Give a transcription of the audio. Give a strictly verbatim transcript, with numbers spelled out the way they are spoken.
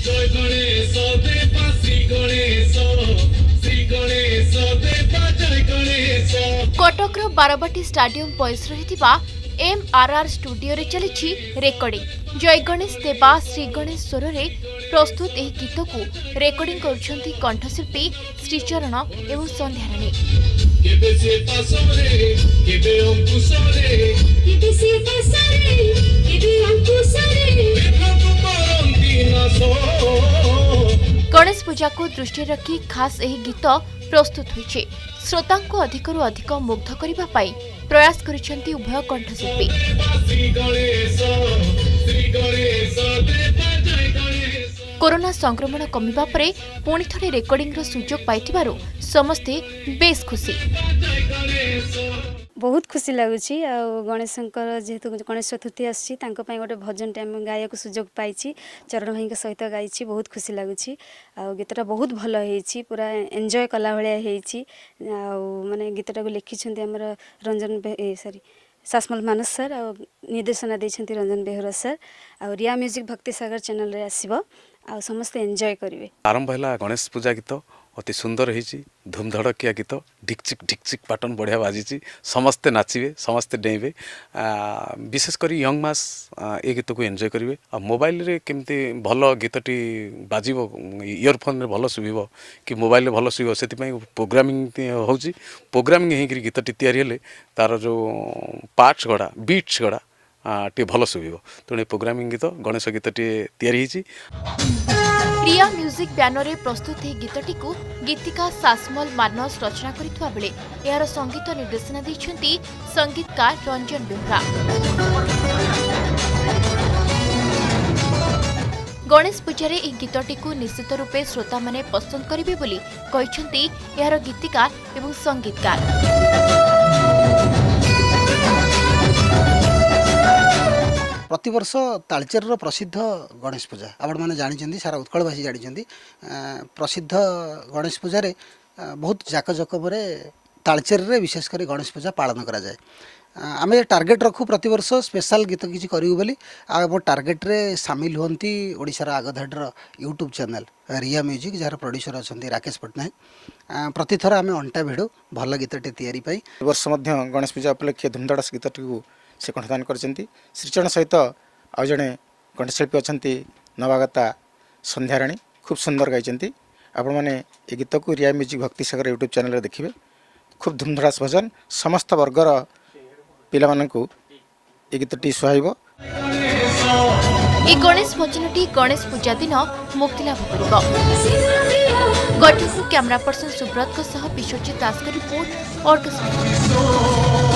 Cuttack Barabati stadium परिसर M R R studio रे चली रेकर्डिंग। जय गणेश देवा श्री गणेश स्वर रे प्रस्तुत यह गीत को रेकर्डिंग करुछंती कंठशिल्पी श्रीचरण एवं संध्याराणी। गणेश पूजा को दृष्टि रखी खास यह गीत प्रस्तुत होइछे। श्रोता को अधिक रु अधिक मुग्ध करने पाई प्रयास करिसेंती उभय कंठशिल्पी। कोरोना संक्रमण कमिबा परे पुणी थरे रेकर्डिंग रो सुजोग पाइथिबारु समस्ते बेस खुशी। बहुत खुशी लगुच गणेश जेहेतु गणेश चतुर्थी आसी गोटे भजन टाइम गायक सुजोग पाई चरण भाई सहित गाई बहुत खुशी लगुच। गीतटा बहुत भल हो पूरा एंजॉय कला भाया माने गीतटा को लिखिं आमर रंजन सॉरी सासमल मानस सर आ निर्देशना देते रंजन बेहरा सर आ रिया म्यूजिक भक्ति सागर चैनल रे आसीबो आ समस्त एंजॉय करिवे। आरंभ है गणेश पूजा गीत अति सुंदर होती धूमधड़किया गीत ढिकचिक ढिकचिक पाटन बढ़िया बाजी समस्ते नाचे समस्ते डेइबे विशेषकर यंग मास ए गीत को एंजॉय करेंगे। आ मोबाइल रे केमती भल गीतटी बाजिबो इयरफोन रे भल शुभिबो कि मोबाइल रे भल शुभिबो सेति प्रोग्रामिंग होउची। प्रोग्रामिंग हेकरी गीतटी तैयारी हेले तार जो पार्ट्स गड़ा बीट्स गड़ा टे भल शुभिबो तेणु प्रोग्रामिंग गीत गणेश गीतटी तैयारी होती। रिया म्यूजिक बैनर रे प्रस्तुत यह गीतटी को गीतिका सासमल मानस रचना करिथुआ बेले यार संगीत निर्देशना दैछंती संगीतकार रंजन बेहरा। गणेश पूजा रे यह गीतटी को निश्चित रूपे श्रोता माने पसंद करिवे बोली कहिसंती यार गीतिकार एवं संगीतकार। प्रतिवर्ष तालचेर प्रसिद्ध गणेश पूजा आपण मैंने जानी सारा उत्कलवासी जानी प्रसिद्ध गणेश पूजा रे बहुत जाकजकम तालचेर रे विशेषकर गणेश पूजा पालन करा जाए। आम टार्गेट रखू प्रतिवर्ष स्पेशल गीत किसी करूँ बोली आम टार्गेट रे सामिल होती ओडिशार आगधाडर यूट्यूब चैनल रिया म्यूजिक जार प्रोड्यूसर अच्छा राकेश पट्टनायक प्रतिथर आम अंटा भिड़ू भल गीतटे तैयारी वर्ष गणेश पूजा उपलक्षे धूमधड़ास गीतटी को से कंठदान करछंती। श्रीचरण सहित आउ जड़े कंठशिल्पी अच्छा नवागता संध्याराणी खूब सुंदर गाई। आपण मैंने ये गीत को रिया म्यूजिक भक्ति सागर यूट्यूब चैनल देखिए। खूब धूमधड़ास भजन समस्त वर्गर पिला मानकु ये गीतटी सुहाइबो। ए गणेश भजनटी गणेश पूजा दिन मुक्ति लाभ करिबो। गठन कैमरा पर्सन सुब्रत को सह विश्वजीत दास का रिपोर्ट और